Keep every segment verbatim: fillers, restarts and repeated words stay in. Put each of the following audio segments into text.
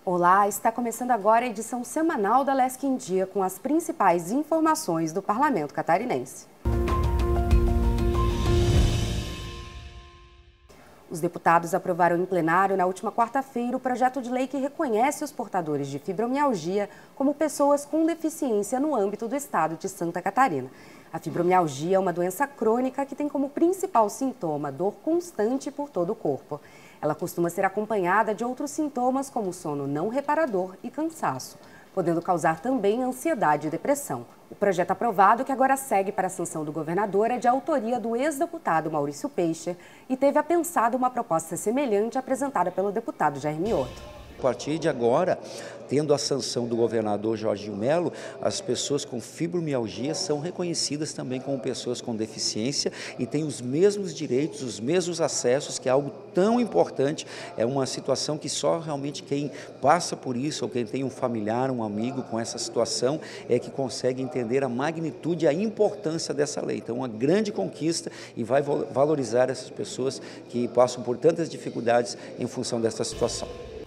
Olá, está começando agora a edição semanal da Lesc em Dia com as principais informações do Parlamento Catarinense. Os deputados aprovaram em plenário na última quarta-feira o projeto de lei que reconhece os portadores de fibromialgia como pessoas com deficiência no âmbito do estado de Santa Catarina. A fibromialgia é uma doença crônica que tem como principal sintoma dor constante por todo o corpo. Ela costuma ser acompanhada de outros sintomas como sono não reparador e cansaço, podendo causar também ansiedade e depressão. O projeto aprovado, que agora segue para a sanção do governador, é de autoria do ex-deputado Maurício Peixe e teve apensado uma proposta semelhante apresentada pelo deputado Jair Mioto. A partir de agora, tendo a sanção do governador Jorginho Melo, as pessoas com fibromialgia são reconhecidas também como pessoas com deficiência e têm os mesmos direitos, os mesmos acessos, que é algo tão importante. É uma situação que só realmente quem passa por isso, ou quem tem um familiar, um amigo com essa situação, é que consegue entender a magnitude e a importância dessa lei. Então, uma grande conquista e vai valorizar essas pessoas que passam por tantas dificuldades em função dessa situação.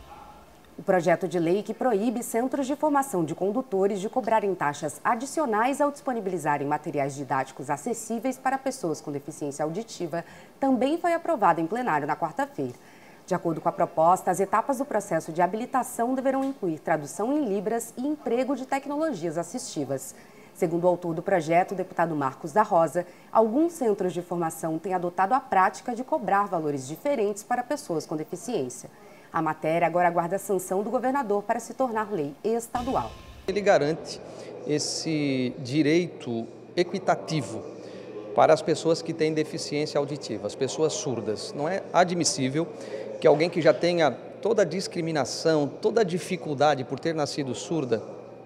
O projeto de lei que proíbe centros de formação de condutores de cobrarem taxas adicionais ao disponibilizarem materiais didáticos acessíveis para pessoas com deficiência auditiva também foi aprovado em plenário na quarta-feira. De acordo com a proposta, as etapas do processo de habilitação deverão incluir tradução em libras e emprego de tecnologias assistivas. Segundo o autor do projeto, o deputado Marcos da Rosa, alguns centros de formação têm adotado a prática de cobrar valores diferentes para pessoas com deficiência. A matéria agora aguarda a sanção do governador para se tornar lei estadual. Ele garante esse direito equitativo para as pessoas que têm deficiência auditiva, as pessoas surdas. Não é admissível que alguém que já tenha toda a discriminação, toda a dificuldade por ter nascido surda,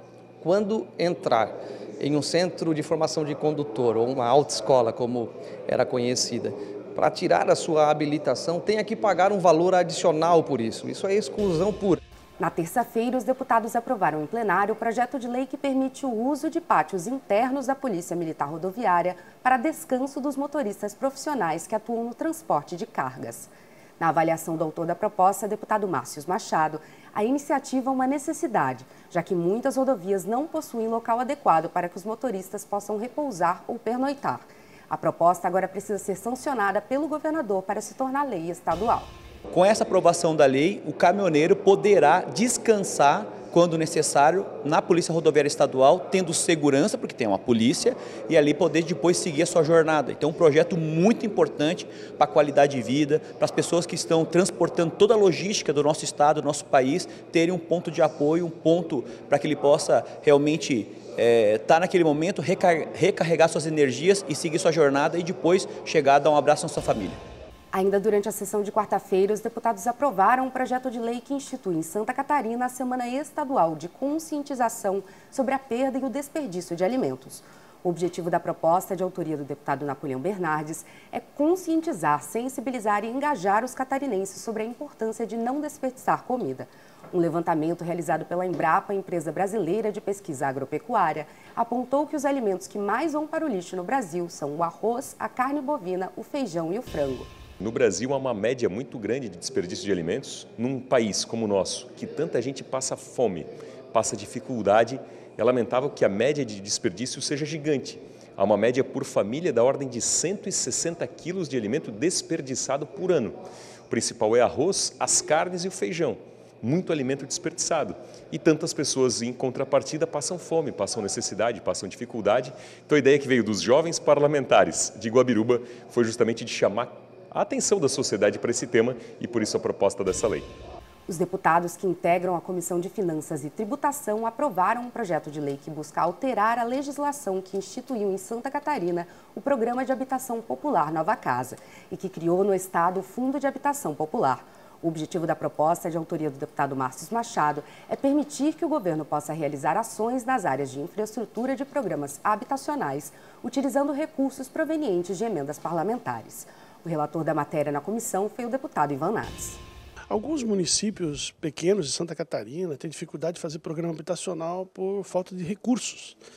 quando entrar em um centro de formação de condutor ou uma autoescola, como era conhecida, para tirar a sua habilitação, tenha que pagar um valor adicional por isso. Isso é exclusão pura. Na terça-feira, os deputados aprovaram em plenário o projeto de lei que permite o uso de pátios internos da Polícia Militar Rodoviária para descanso dos motoristas profissionais que atuam no transporte de cargas. Na avaliação do autor da proposta, deputado Márcio Machado, a iniciativa é uma necessidade, já que muitas rodovias não possuem local adequado para que os motoristas possam repousar ou pernoitar. A proposta agora precisa ser sancionada pelo governador para se tornar lei estadual. Com essa aprovação da lei, o caminhoneiro poderá descansar, quando necessário, na Polícia Rodoviária Estadual, tendo segurança, porque tem uma polícia, e ali poder depois seguir a sua jornada. Então, um projeto muito importante para a qualidade de vida, para as pessoas que estão transportando toda a logística do nosso estado, do nosso país, terem um ponto de apoio, um ponto para que ele possa realmente É, tá naquele momento, recar recarregar suas energias e seguir sua jornada e depois chegar a dar um abraço na sua família. Ainda durante a sessão de quarta-feira, os deputados aprovaram um projeto de lei que institui em Santa Catarina a Semana Estadual de Conscientização sobre a Perda e o Desperdício de Alimentos. O objetivo da proposta, de autoria do deputado Napoleão Bernardes, é conscientizar, sensibilizar e engajar os catarinenses sobre a importância de não desperdiçar comida. Um levantamento realizado pela Embrapa, empresa brasileira de pesquisa agropecuária, apontou que os alimentos que mais vão para o lixo no Brasil são o arroz, a carne bovina, o feijão e o frango. No Brasil há uma média muito grande de desperdício de alimentos. Num país como o nosso, que tanta gente passa fome, passa dificuldade, é lamentável que a média de desperdício seja gigante. Há uma média por família da ordem de cento e sessenta quilos de alimento desperdiçado por ano. O principal é arroz, as carnes e o feijão. Muito alimento desperdiçado. E tantas pessoas, em contrapartida, passam fome, passam necessidade, passam dificuldade. Então a ideia que veio dos jovens parlamentares de Guabiruba foi justamente de chamar a atenção da sociedade para esse tema e por isso a proposta dessa lei. Os deputados que integram a Comissão de Finanças e Tributação aprovaram um projeto de lei que busca alterar a legislação que instituiu em Santa Catarina o Programa de Habitação Popular Nova Casa e que criou no estado o Fundo de Habitação Popular. O objetivo da proposta, de autoria do deputado Márcio Machado, é permitir que o governo possa realizar ações nas áreas de infraestrutura de programas habitacionais, utilizando recursos provenientes de emendas parlamentares. O relator da matéria na comissão foi o deputado Ivan Nades. Alguns municípios pequenos de Santa Catarina têm dificuldade de fazer programa habitacional por falta de recursos.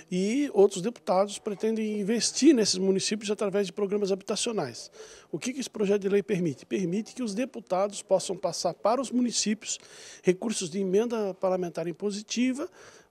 e outros deputados pretendem investir nesses municípios através de programas habitacionais. O que esse projeto de lei permite? Permite que os deputados possam passar para os municípios recursos de emenda parlamentar impositiva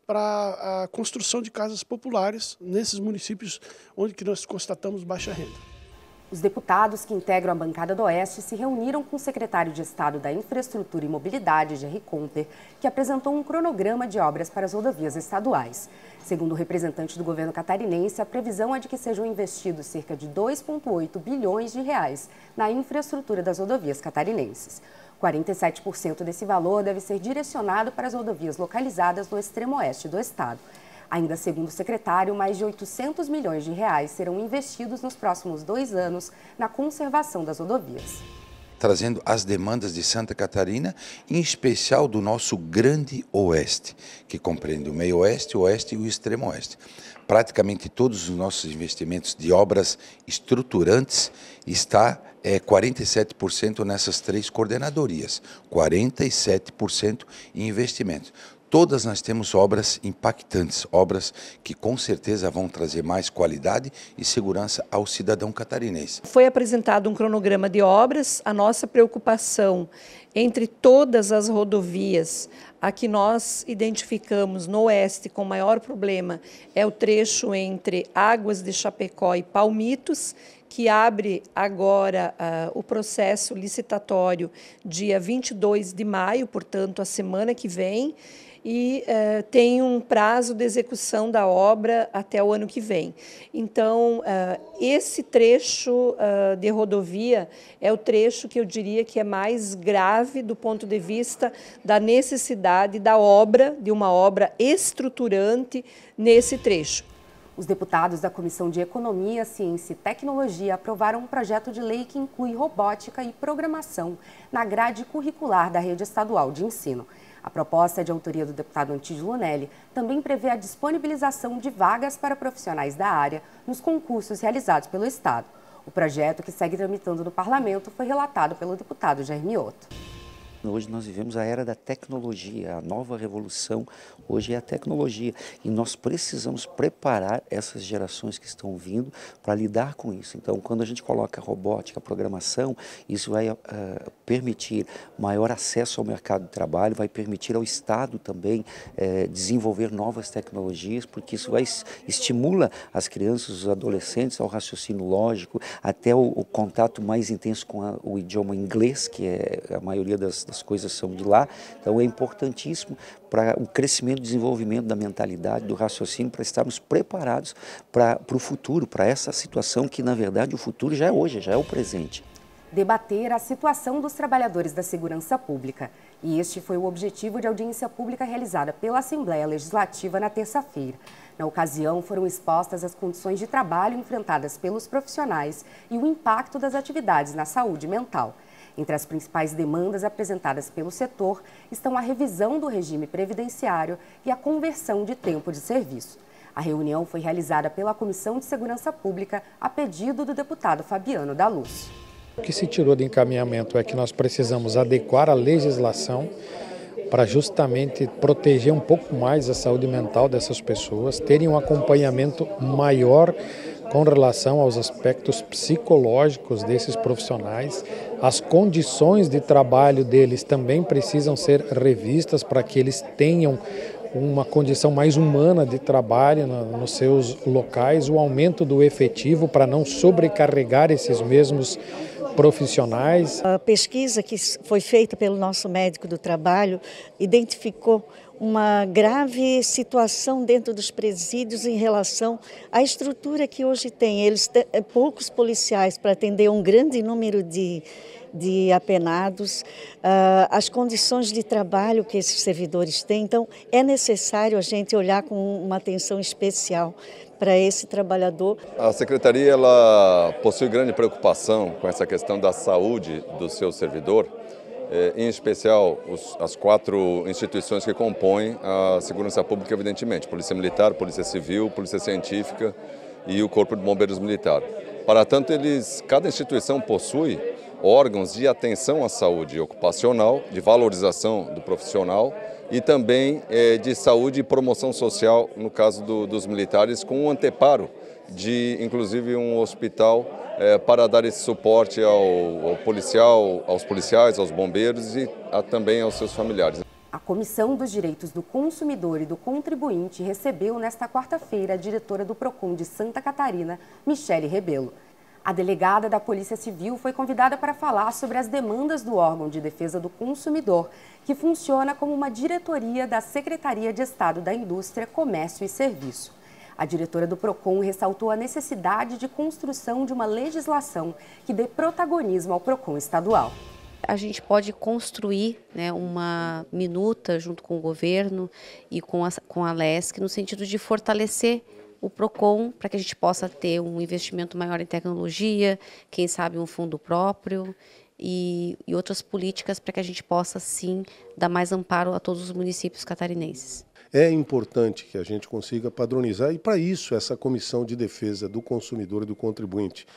para a construção de casas populares nesses municípios onde que nós constatamos baixa renda. Os deputados que integram a bancada do Oeste se reuniram com o secretário de Estado da Infraestrutura e Mobilidade, Gerry Comper, que apresentou um cronograma de obras para as rodovias estaduais. Segundo o representante do governo catarinense, a previsão é de que sejam investidos cerca de dois vírgula oito bilhões de reais na infraestrutura das rodovias catarinenses. quarenta e sete por cento desse valor deve ser direcionado para as rodovias localizadas no extremo oeste do estado. Ainda segundo o secretário, mais de oitocentos milhões de reais serão investidos nos próximos dois anos na conservação das rodovias. Trazendo as demandas de Santa Catarina, em especial do nosso grande oeste, que compreende o meio oeste, o oeste e o extremo oeste. Praticamente todos os nossos investimentos de obras estruturantes está é, quarenta e sete por cento nessas três coordenadorias, quarenta e sete por cento em investimentos. Todas nós temos obras impactantes, obras que com certeza vão trazer mais qualidade e segurança ao cidadão catarinense. Foi apresentado um cronograma de obras. A nossa preocupação entre todas as rodovias, a que nós identificamos no oeste com maior problema é o trecho entre Águas de Chapecó e Palmitos, que abre agora uh, o processo licitatório dia vinte e dois de maio, portanto, a semana que vem, e uh, tem um prazo de execução da obra até o ano que vem. Então, uh, esse trecho uh, de rodovia é o trecho que eu diria que é mais grave do ponto de vista da necessidade da obra, de uma obra estruturante nesse trecho. Os deputados da Comissão de Economia, Ciência e Tecnologia aprovaram um projeto de lei que inclui robótica e programação na grade curricular da rede estadual de ensino. A proposta, de autoria do deputado Antídio Lunelli, também prevê a disponibilização de vagas para profissionais da área nos concursos realizados pelo Estado. O projeto, que segue tramitando no Parlamento, foi relatado pelo deputado Jair Mioto. Hoje nós vivemos a era da tecnologia, a nova revolução hoje é a tecnologia e nós precisamos preparar essas gerações que estão vindo para lidar com isso. Então, quando a gente coloca robótica, programação, isso vai uh, permitir maior acesso ao mercado de trabalho, vai permitir ao Estado também uh, desenvolver novas tecnologias, porque isso vai estimula as crianças, os adolescentes ao raciocínio lógico, até o, o contato mais intenso com a, o idioma inglês, que é a maioria das, das coisas são de lá. Então é importantíssimo para o crescimento e desenvolvimento da mentalidade, do raciocínio, para estarmos preparados para, para o futuro, para essa situação que, na verdade, o futuro já é hoje, já é o presente. Debater a situação dos trabalhadores da segurança pública. E este foi o objetivo de audiência pública realizada pela Assembleia Legislativa na terça-feira. Na ocasião, foram expostas as condições de trabalho enfrentadas pelos profissionais e o impacto das atividades na saúde mental. Entre as principais demandas apresentadas pelo setor estão a revisão do regime previdenciário e a conversão de tempo de serviço. A reunião foi realizada pela Comissão de Segurança Pública a pedido do deputado Fabiano da Luz. O que se tirou de encaminhamento é que nós precisamos adequar a legislação para justamente proteger um pouco mais a saúde mental dessas pessoas, terem um acompanhamento maior com relação aos aspectos psicológicos desses profissionais. As condições de trabalho deles também precisam ser revistas para que eles tenham uma condição mais humana de trabalho nos seus locais, o aumento do efetivo para não sobrecarregar esses mesmos profissionais. A pesquisa que foi feita pelo nosso médico do trabalho identificou uma grave situação dentro dos presídios em relação à estrutura que hoje tem. Eles têm poucos policiais para atender um grande número de, de apenados, uh, as condições de trabalho que esses servidores têm. Então, é necessário a gente olhar com uma atenção especial para esse trabalhador. A Secretaria ela possui grande preocupação com essa questão da saúde do seu servidor, em especial os, as quatro instituições que compõem a segurança pública, evidentemente, Polícia Militar, Polícia Civil, Polícia Científica e o Corpo de Bombeiros Militar. Para tanto, eles, cada instituição possui órgãos de atenção à saúde ocupacional, de valorização do profissional e também é, de saúde e promoção social, no caso do, dos militares, com um anteparo de, inclusive, um hospital é, para dar esse suporte ao, ao policial, aos policiais, aos bombeiros e a, também aos seus familiares. A Comissão dos Direitos do Consumidor e do Contribuinte recebeu nesta quarta-feira a diretora do Procon de Santa Catarina, Michele Rebelo. A delegada da Polícia Civil foi convidada para falar sobre as demandas do órgão de defesa do consumidor, que funciona como uma diretoria da Secretaria de Estado da Indústria, Comércio e Serviço. A diretora do Procon ressaltou a necessidade de construção de uma legislação que dê protagonismo ao Procon estadual. A gente pode construir, né, uma minuta junto com o governo e com a, com a Lesc, no sentido de fortalecer o Procon para que a gente possa ter um investimento maior em tecnologia, quem sabe um fundo próprio e, e outras políticas para que a gente possa, sim, dar mais amparo a todos os municípios catarinenses. É importante que a gente consiga padronizar e, para isso, essa Comissão de Defesa do Consumidor e do Contribuinte,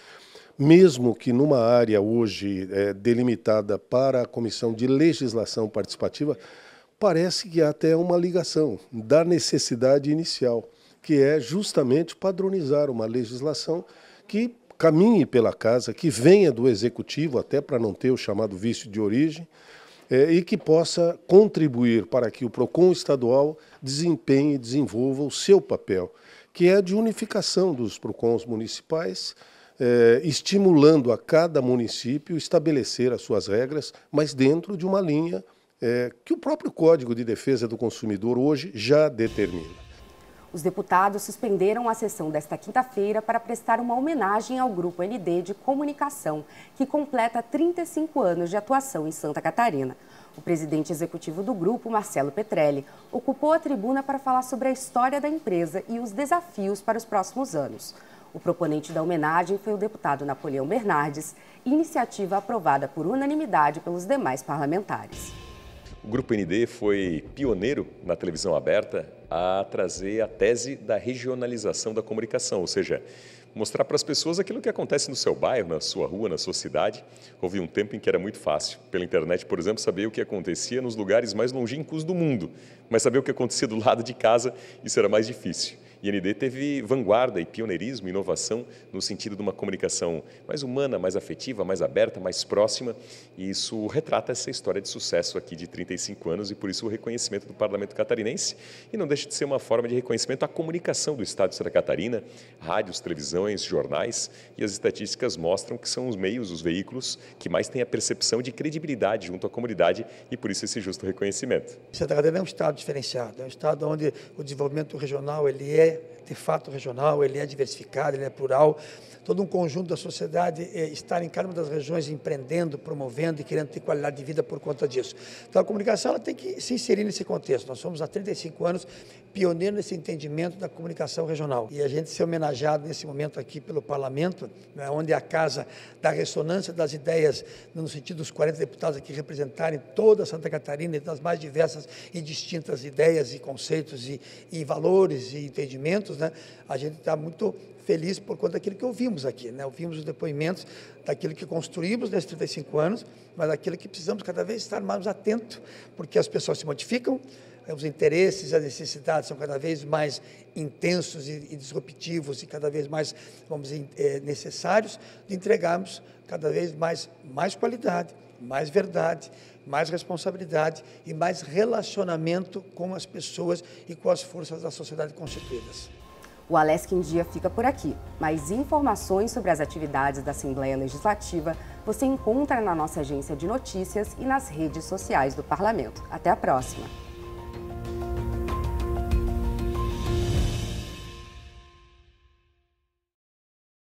mesmo que numa área hoje é, delimitada para a Comissão de Legislação Participativa, parece que há até uma ligação da necessidade inicial, que é justamente padronizar uma legislação que caminhe pela casa, que venha do Executivo, até para não ter o chamado vício de origem, é, e que possa contribuir para que o Procon estadual desempenhe e desenvolva o seu papel, que é de unificação dos Procons municipais, é, estimulando a cada município estabelecer as suas regras, mas dentro de uma linha é, que o próprio Código de Defesa do Consumidor hoje já determina. Os deputados suspenderam a sessão desta quinta-feira para prestar uma homenagem ao Grupo N D de Comunicação, que completa trinta e cinco anos de atuação em Santa Catarina. O presidente executivo do grupo, Marcelo Petrelli, ocupou a tribuna para falar sobre a história da empresa e os desafios para os próximos anos. O proponente da homenagem foi o deputado Napoleão Bernardes, iniciativa aprovada por unanimidade pelos demais parlamentares. O Grupo N D foi pioneiro na televisão aberta a trazer a tese da regionalização da comunicação, ou seja, mostrar para as pessoas aquilo que acontece no seu bairro, na sua rua, na sua cidade. Houve um tempo em que era muito fácil, pela internet, por exemplo, saber o que acontecia nos lugares mais longínquos do mundo, mas saber o que acontecia do lado de casa, isso era mais difícil. E a N D teve vanguarda e pioneirismo, inovação no sentido de uma comunicação mais humana, mais afetiva, mais aberta, mais próxima. E isso retrata essa história de sucesso aqui de trinta e cinco anos e por isso o reconhecimento do Parlamento Catarinense. E não deixa de ser uma forma de reconhecimento à comunicação do Estado de Santa Catarina, rádios, televisões, jornais. E as estatísticas mostram que são os meios, os veículos que mais têm a percepção de credibilidade junto à comunidade e por isso esse justo reconhecimento. Santa Catarina é um estado diferenciado, é um estado onde o desenvolvimento regional ele é de fato regional, ele é diversificado, ele é plural. Todo um conjunto da sociedade é, está em cada uma das regiões empreendendo, promovendo e querendo ter qualidade de vida por conta disso. Então a comunicação ela tem que se inserir nesse contexto. Nós somos há trinta e cinco anos pioneiros nesse entendimento da comunicação regional. E a gente ser homenageado nesse momento aqui pelo Parlamento, né, onde a casa da ressonância das ideias, no sentido dos quarenta deputados aqui representarem toda Santa Catarina e das mais diversas e distintas ideias e conceitos e, e valores e entendimentos, né, a gente está muito feliz por conta daquilo que ouvimos aqui, né? Ouvimos os depoimentos daquilo que construímos nesses trinta e cinco anos, mas daquilo que precisamos cada vez estar mais atentos, porque as pessoas se modificam, os interesses, as necessidades são cada vez mais intensos e, e disruptivos e cada vez mais, vamos dizer, é, necessários de entregarmos cada vez mais, mais qualidade, mais verdade, mais responsabilidade e mais relacionamento com as pessoas e com as forças da sociedade constituídas. O Alesc em Dia fica por aqui. Mais informações sobre as atividades da Assembleia Legislativa você encontra na nossa agência de notícias e nas redes sociais do Parlamento. Até a próxima!